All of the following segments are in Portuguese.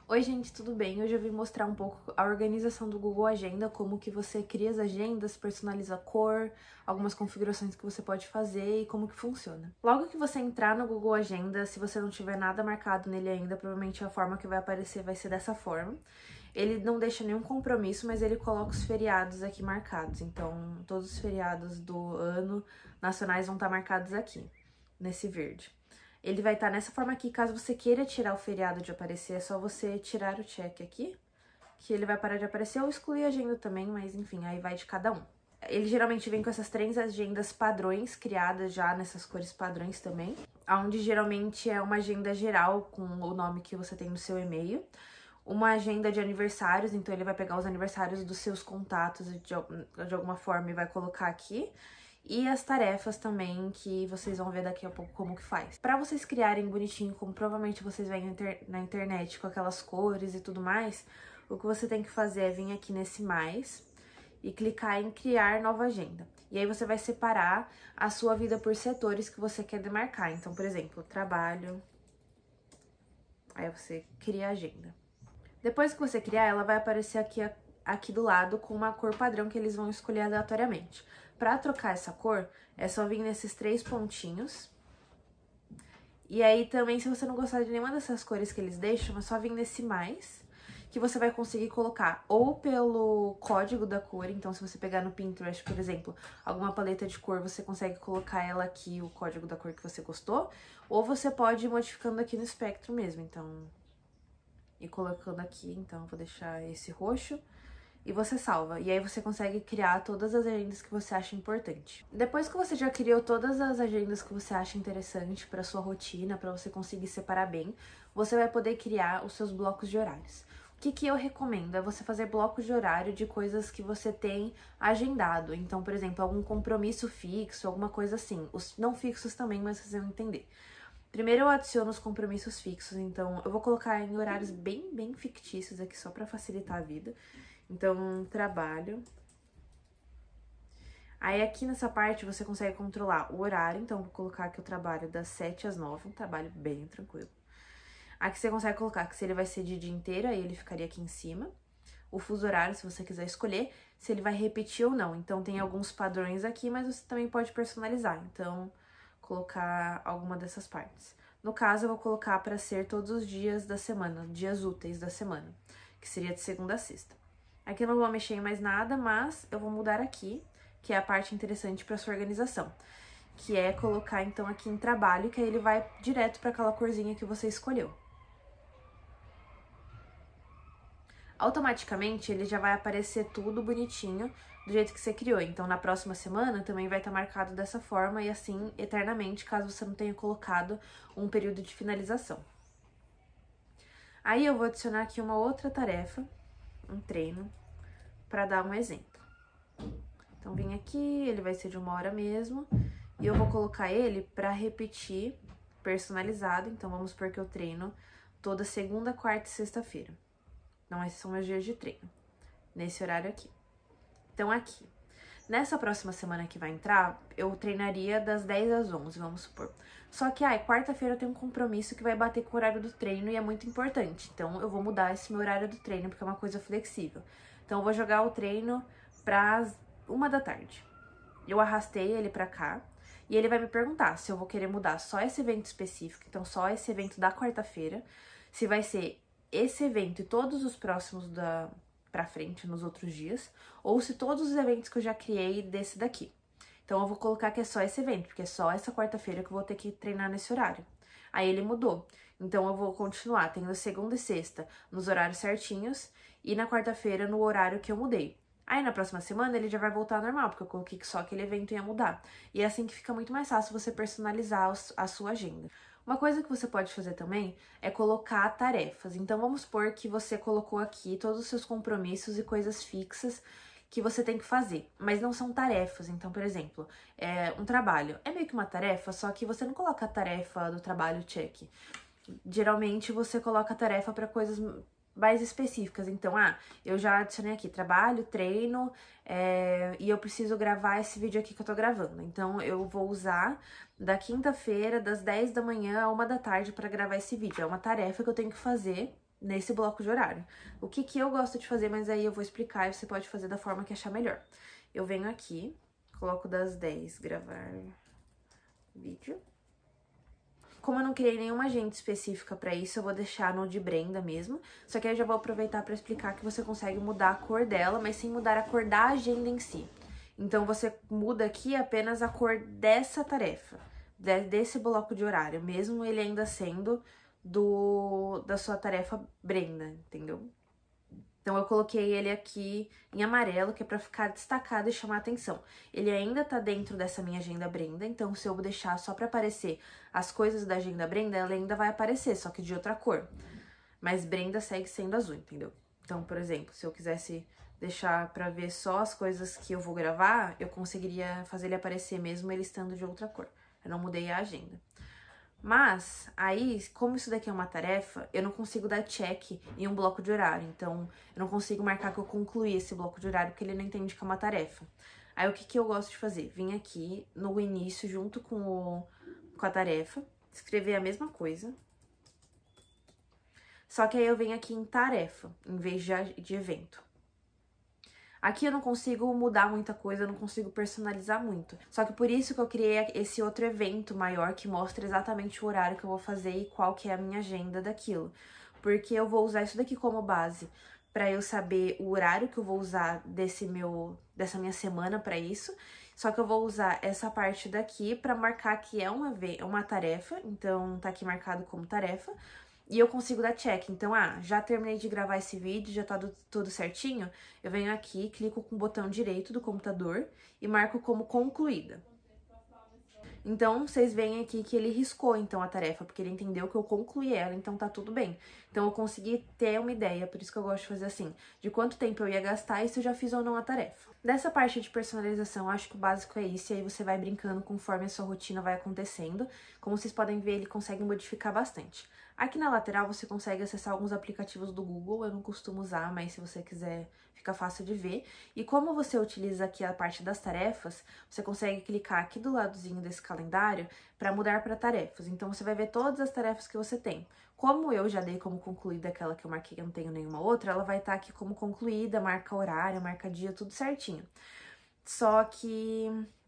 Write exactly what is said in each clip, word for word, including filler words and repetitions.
Oi gente, tudo bem? Hoje eu vim mostrar um pouco a organização do Google Agenda, como que você cria as agendas, personaliza a cor, algumas configurações que você pode fazer e como que funciona. Logo que você entrar no Google Agenda, se você não tiver nada marcado nele ainda, provavelmente a forma que vai aparecer vai ser dessa forma. Ele não deixa nenhum compromisso, mas ele coloca os feriados aqui marcados. Então, todos os feriados do ano nacionais vão estar marcados aqui, nesse verde. Ele vai estar nessa forma aqui, caso você queira tirar o feriado de aparecer, é só você tirar o check aqui, que ele vai parar de aparecer, ou excluir a agenda também, mas enfim, aí vai de cada um. Ele geralmente vem com essas três agendas padrões, criadas já nessas cores padrões também, onde geralmente é uma agenda geral com o nome que você tem no seu e-mail, uma agenda de aniversários, então ele vai pegar os aniversários dos seus contatos de, de alguma forma e vai colocar aqui, e as tarefas também, que vocês vão ver daqui a pouco como que faz. Pra vocês criarem bonitinho, como provavelmente vocês veem na internet, com aquelas cores e tudo mais, o que você tem que fazer é vir aqui nesse mais e clicar em criar nova agenda. E aí você vai separar a sua vida por setores que você quer demarcar. Então, por exemplo, trabalho, aí você cria a agenda. Depois que você criar, ela vai aparecer aqui, aqui do lado com uma cor padrão que eles vão escolher aleatoriamente. Para trocar essa cor, é só vir nesses três pontinhos. E aí também, se você não gostar de nenhuma dessas cores que eles deixam, é só vir nesse mais, que você vai conseguir colocar ou pelo código da cor. Então, se você pegar no Pinterest, por exemplo, alguma paleta de cor, você consegue colocar ela aqui, o código da cor que você gostou. Ou você pode ir modificando aqui no espectro mesmo, então... E colocando aqui, então eu vou deixar esse roxo. E você salva. E aí você consegue criar todas as agendas que você acha importante. Depois que você já criou todas as agendas que você acha interessante para sua rotina, para você conseguir separar bem, você vai poder criar os seus blocos de horários. O que, que eu recomendo? É você fazer blocos de horário de coisas que você tem agendado. Então, por exemplo, algum compromisso fixo, alguma coisa assim. Os não fixos também, mas vocês vão entender. Primeiro eu adiciono os compromissos fixos, então eu vou colocar em horários bem, bem fictícios aqui, só para facilitar a vida. Então, trabalho. Aí aqui nessa parte você consegue controlar o horário, então vou colocar que eu trabalho das sete às nove, um trabalho bem tranquilo. Aqui você consegue colocar que se ele vai ser de dia inteiro, aí ele ficaria aqui em cima. O fuso horário, se você quiser escolher, se ele vai repetir ou não. Então tem alguns padrões aqui, mas você também pode personalizar, então colocar alguma dessas partes. No caso, eu vou colocar para ser todos os dias da semana, dias úteis da semana, que seria de segunda a sexta. Aqui eu não vou mexer em mais nada, mas eu vou mudar aqui, que é a parte interessante para sua organização, que é colocar então aqui em trabalho, que aí ele vai direto para aquela corzinha que você escolheu. Automaticamente ele já vai aparecer tudo bonitinho do jeito que você criou. Então na próxima semana também vai estar marcado dessa forma e assim eternamente, caso você não tenha colocado um período de finalização. Aí eu vou adicionar aqui uma outra tarefa, um treino, para dar um exemplo. Então vim aqui, ele vai ser de uma hora mesmo, e eu vou colocar ele para repetir personalizado. Então vamos supor que eu treino toda segunda, quarta e sexta-feira. Então, esses são meus dias de treino, nesse horário aqui. Então, aqui. Nessa próxima semana que vai entrar, eu treinaria das dez às onze, vamos supor. Só que, ai, quarta-feira eu tenho um compromisso que vai bater com o horário do treino e é muito importante. Então, eu vou mudar esse meu horário do treino, porque é uma coisa flexível. Então, eu vou jogar o treino para uma da tarde. Eu arrastei ele pra cá e ele vai me perguntar se eu vou querer mudar só esse evento específico, então só esse evento da quarta-feira, se vai ser esse evento e todos os próximos da pra frente nos outros dias, ou se todos os eventos que eu já criei desse daqui. Então eu vou colocar que é só esse evento, porque é só essa quarta-feira que eu vou ter que treinar nesse horário. Aí ele mudou. Então eu vou continuar tendo segunda e sexta nos horários certinhos e na quarta-feira no horário que eu mudei. Aí na próxima semana ele já vai voltar ao normal, porque eu coloquei que só aquele evento ia mudar. E é assim que fica muito mais fácil você personalizar a sua agenda. Uma coisa que você pode fazer também é colocar tarefas. Então, vamos supor que você colocou aqui todos os seus compromissos e coisas fixas que você tem que fazer, mas não são tarefas. Então, por exemplo, é um trabalho. É meio que uma tarefa, só que você não coloca a tarefa do trabalho check. Geralmente, você coloca a tarefa para coisas mais específicas. Então, ah, eu já adicionei aqui trabalho, treino, é, e eu preciso gravar esse vídeo aqui que eu tô gravando. Então, eu vou usar da quinta-feira, das dez da manhã a uma da tarde para gravar esse vídeo. É uma tarefa que eu tenho que fazer nesse bloco de horário. O que que eu gosto de fazer, mas aí eu vou explicar e você pode fazer da forma que achar melhor. Eu venho aqui, coloco das dez, gravar vídeo. Como eu não criei nenhuma agenda específica pra isso, eu vou deixar no de Brenda mesmo. Só que aí eu já vou aproveitar pra explicar que você consegue mudar a cor dela, mas sem mudar a cor da agenda em si. Então, você muda aqui apenas a cor dessa tarefa, desse bloco de horário, mesmo ele ainda sendo do da sua tarefa Brenda, entendeu? Então, eu coloquei ele aqui em amarelo, que é pra ficar destacado e chamar atenção. Ele ainda tá dentro dessa minha agenda Brenda, então se eu deixar só pra aparecer as coisas da agenda Brenda, ela ainda vai aparecer, só que de outra cor. Mas Brenda segue sendo azul, entendeu? Então, por exemplo, se eu quisesse deixar pra ver só as coisas que eu vou gravar, eu conseguiria fazer ele aparecer mesmo ele estando de outra cor. Eu não mudei a agenda. Mas, aí, como isso daqui é uma tarefa, eu não consigo dar check em um bloco de horário. Então, eu não consigo marcar que eu concluí esse bloco de horário, porque ele não entende que é uma tarefa. Aí, o que que eu gosto de fazer? Vim aqui no início, junto com, o, com a tarefa, escrever a mesma coisa. Só que aí eu venho aqui em tarefa, em vez de, de evento. Aqui eu não consigo mudar muita coisa, eu não consigo personalizar muito. Só que por isso que eu criei esse outro evento maior que mostra exatamente o horário que eu vou fazer e qual que é a minha agenda daquilo. Porque eu vou usar isso daqui como base para eu saber o horário que eu vou usar desse meu, dessa minha semana para isso. Só que eu vou usar essa parte daqui para marcar que é uma, uma tarefa, então tá aqui marcado como tarefa. E eu consigo dar check. Então, ah, já terminei de gravar esse vídeo, já tá do, tudo certinho. Eu venho aqui, clico com o botão direito do computador e marco como concluída. Então, vocês veem aqui que ele riscou, então, a tarefa, porque ele entendeu que eu concluí ela, então tá tudo bem. Então, eu consegui ter uma ideia, por isso que eu gosto de fazer assim, de quanto tempo eu ia gastar e se eu já fiz ou não a tarefa. Dessa parte de personalização, acho que o básico é isso, e aí você vai brincando conforme a sua rotina vai acontecendo. Como vocês podem ver, ele consegue modificar bastante. Aqui na lateral, você consegue acessar alguns aplicativos do Google, eu não costumo usar, mas se você quiser, fica fácil de ver. E como você utiliza aqui a parte das tarefas, você consegue clicar aqui do ladozinho desse calendário para mudar para tarefas. Então, você vai ver todas as tarefas que você tem. Como eu já dei como concluída aquela que eu marquei, eu não tenho nenhuma outra, ela vai estar aqui como concluída, marca horário, marca dia, tudo certinho. Só que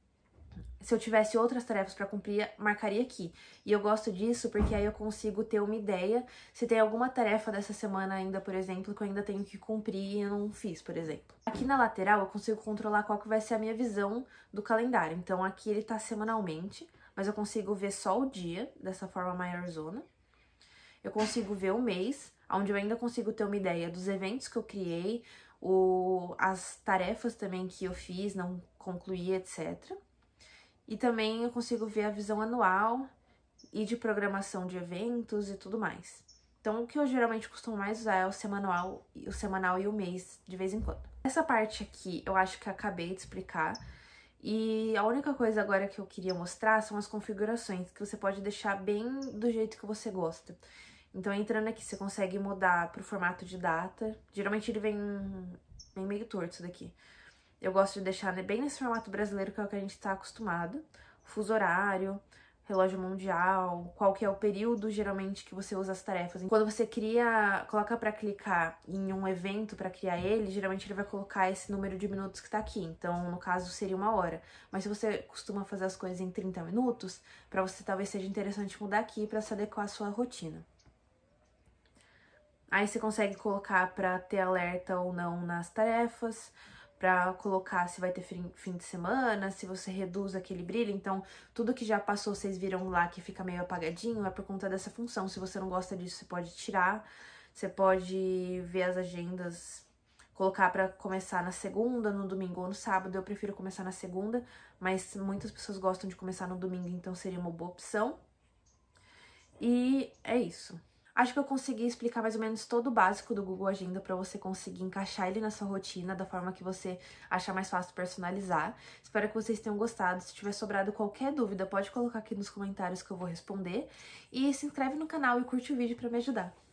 se eu tivesse outras tarefas para cumprir, marcaria aqui. E eu gosto disso porque aí eu consigo ter uma ideia se tem alguma tarefa dessa semana ainda, por exemplo, que eu ainda tenho que cumprir e eu não fiz, por exemplo. Aqui na lateral eu consigo controlar qual que vai ser a minha visão do calendário. Então aqui ele tá semanalmente, mas eu consigo ver só o dia, dessa forma maiorzona. Eu consigo ver o mês, onde eu ainda consigo ter uma ideia dos eventos que eu criei, o, as tarefas também que eu fiz, não concluí, etcétera. E também eu consigo ver a visão anual e de programação de eventos e tudo mais. Então, o que eu geralmente costumo mais usar é o semanal, o semanal e o mês, de vez em quando. Essa parte aqui, eu acho que eu acabei de explicar. E a única coisa agora que eu queria mostrar são as configurações, que você pode deixar bem do jeito que você gosta. Então, entrando aqui, você consegue mudar para o formato de data. Geralmente ele vem, vem meio torto isso daqui. Eu gosto de deixar bem nesse formato brasileiro, que é o que a gente está acostumado. Fuso horário, relógio mundial, qual que é o período, geralmente, que você usa as tarefas. Quando você cria, coloca para clicar em um evento para criar ele, geralmente ele vai colocar esse número de minutos que tá aqui. Então, no caso, seria uma hora. Mas se você costuma fazer as coisas em trinta minutos, para você talvez seja interessante mudar aqui para se adequar à sua rotina. Aí você consegue colocar para ter alerta ou não nas tarefas, para colocar se vai ter fim de semana, se você reduz aquele brilho. Então, tudo que já passou, vocês viram lá que fica meio apagadinho, é por conta dessa função. Se você não gosta disso, você pode tirar, você pode ver as agendas, colocar para começar na segunda, no domingo ou no sábado. Eu prefiro começar na segunda, mas muitas pessoas gostam de começar no domingo, então seria uma boa opção. E é isso. Acho que eu consegui explicar mais ou menos todo o básico do Google Agenda para você conseguir encaixar ele na sua rotina da forma que você achar mais fácil personalizar. Espero que vocês tenham gostado. Se tiver sobrado qualquer dúvida, pode colocar aqui nos comentários que eu vou responder. E se inscreve no canal e curte o vídeo para me ajudar.